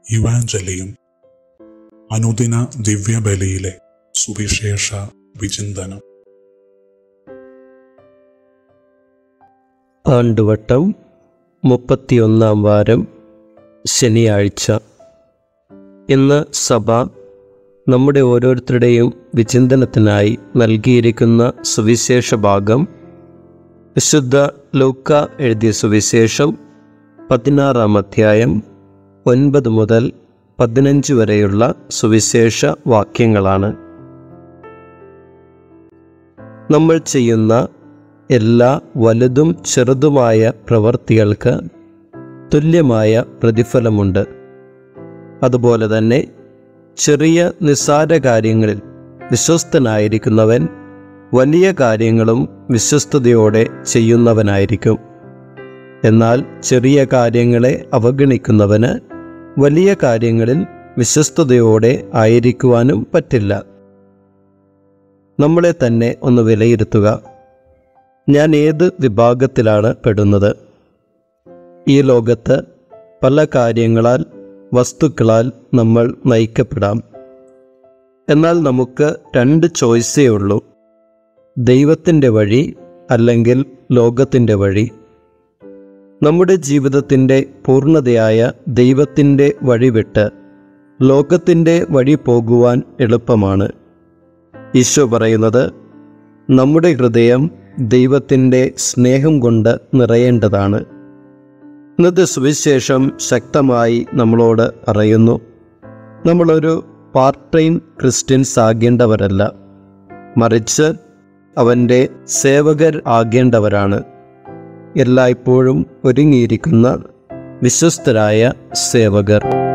ഇവാഞ്ചലിയും അനുദിന ദിവ്യബലിയിലെ സുവിശേഷ വിചിന്തനം. ആണ്ടുവട്ടം 31-ാം വാരം, ശനിയാഴ്ച. ഇന്ന് സഭ നമ്മുടെ ഓരോരുത്തരുടെയും വിചിന്തനത്തിനായി നൽകിയിരിക്കുന്ന സുവിശേഷ ഭാഗം വിശുദ്ധ ലൂക്ക എഴുതിയ സുവിശേഷം 16-ാം അധ്യായം 9 മുതൽ 15 വരെയുള്ള സുവിശേഷ വാക്യങ്ങളാണ്. നമ്മൾ ചെയ്യുന്ന എല്ലാ വലുതും ചെറുതുമായ പ്രവൃത്തികൾക്ക് തുല്യമായ പ്രതിഫലമുണ്ട്. അതുപോലെ തന്നെ ചെറിയ നിസ്സാര കാര്യങ്ങളിൽ വിശ്വസ്തനായിരിക്കുന്നവൻ വലിയ കാര്യങ്ങളും വിശ്വസ്തയോടെ ചെയ്യുന്നവനായിരിക്കും. എന്നാൽ ചെറിയ കാര്യങ്ങളെ അവഗണിക്കുന്നവന് വലിയ കാര്യങ്ങളിൽ വിശ്വസ്തയോടെ ആയിരിക്കുവാനും പറ്റില്ല. നമ്മളെ തന്നെ ഒന്ന് വിലയിരുത്തുക. ഞാൻ ഏത് വിഭാഗത്തിലാണ് പെടുന്നത്? ഈ ലോകത്ത് പല കാര്യങ്ങളാൽ, വസ്തുക്കളാൽ നമ്മൾ നയിക്കപ്പെടാം. എന്നാൽ നമുക്ക് 2 ചോയ്സേ ഉള്ളൂ: ദൈവത്തിൻ്റെ വഴി അല്ലെങ്കിൽ ലോകത്തിൻ്റെ വഴി. നമ്മുടെ ജീവിതത്തിൻ്റെ പൂർണ്ണതയായ ദൈവത്തിൻ്റെ വഴി വിട്ട് ലോകത്തിൻ്റെ വഴി പോകുവാൻ എളുപ്പമാണ്. ഈശോ പറയുന്നത്, നമ്മുടെ ഹൃദയം ദൈവത്തിൻ്റെ സ്നേഹം കൊണ്ട് നിറയേണ്ടതാണ്. ഇന്നത്തെ സുവിശേഷം ശക്തമായി നമ്മളോട് പറയുന്നു, നമ്മളൊരു പാർട്ട് ടൈം ക്രിസ്ത്യൻസ് ആകേണ്ടവരല്ല, മറിച്ച് അവൻ്റെ സേവകർ ആകേണ്ടവരാണ്. എല്ലായ്പ്പോഴും ഒരുങ്ങിയിരിക്കുന്ന വിശ്വസ്തരായ സേവകർ.